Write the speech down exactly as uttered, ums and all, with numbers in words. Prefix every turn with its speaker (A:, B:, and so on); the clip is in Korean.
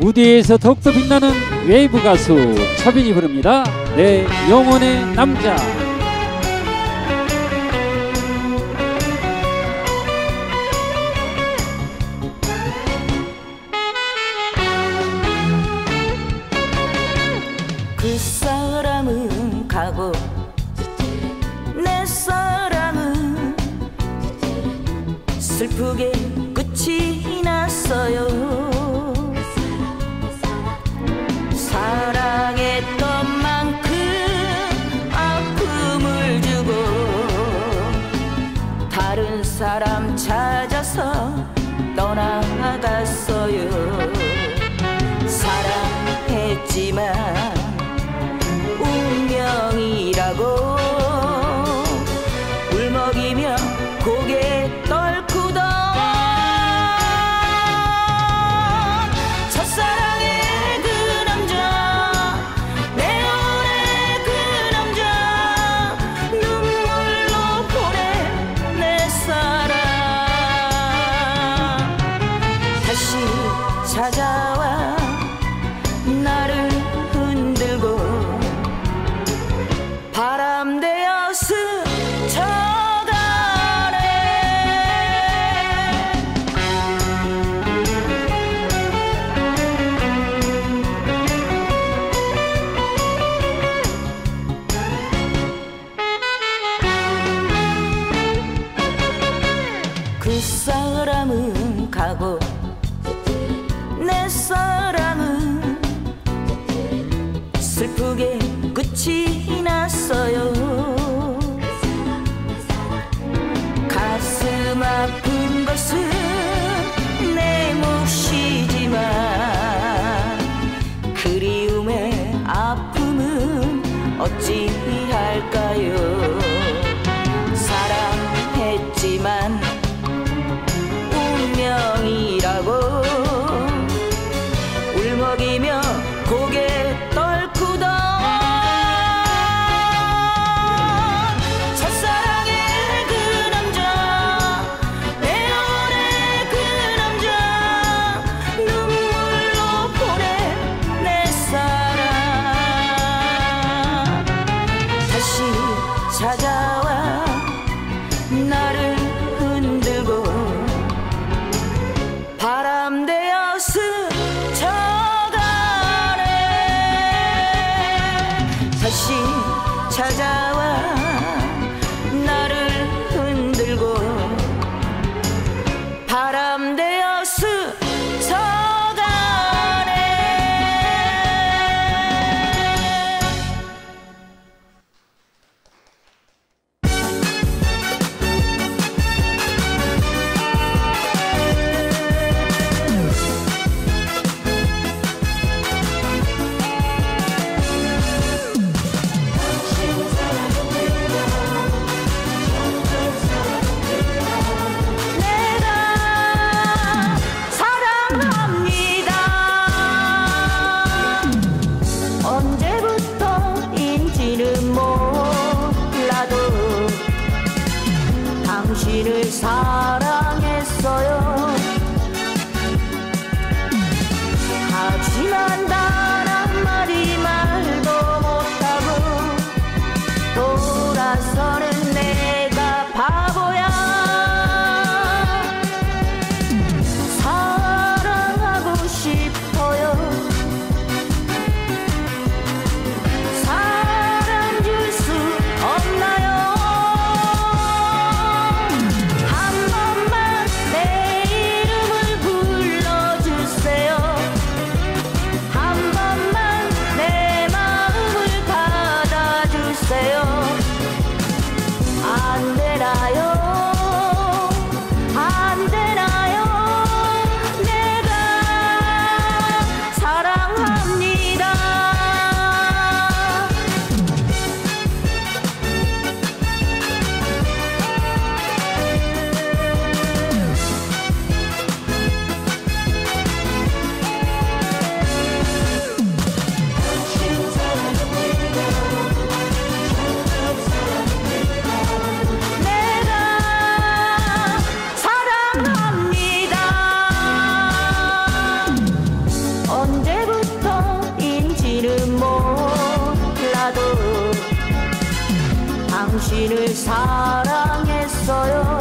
A: 무대에서 더욱더 빛나는 웨이브 가수 차빈이 부릅니다. 내 영혼의 남자.
B: 그 사람은 가고 내 사랑은 슬프게 끝이 났어요. 사랑했던 만큼 아픔을 주고 다른 사람 찾아서 떠나갔어요. 사랑했지만 운명이라고 울먹이며 고개 떨구던 첫사랑의 그 남자, 내 영혼의 그 남자, 눈물로 보낸 내 사랑 다시 찾아와 나를 흔들고 바람 되어 스쳐가네. 그 사람은 가고 내 사랑은 슬프게 끝이 났어요. 가슴 아픈 것은 내 몫이지만 그리움의 아픔은 어찌할까요. 사랑했지만 운명이라고 울먹이며 고개 떨구던 첫사랑의 그 남자, 내 영혼의 그 남자, 눈물로 보낸 내 사랑 다시 찾아와 나를 흔들고 바람 되어 스쳐가네. 다시 찾아와 나를 흔들고 바람 되어 스쳐가네. 언제부터인지는 몰라도 당신을 사랑했어요. 하지만 단 한마디 말도 못하고 돌아서는 내가 바보야. 사랑하고 싶어요. 사랑 줄 수 없나요? 한 번 당신을 사랑했어요.